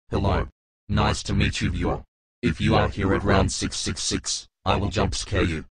Hello. Nice to meet you, viewer. If you are here at round 666, I will jump scare you.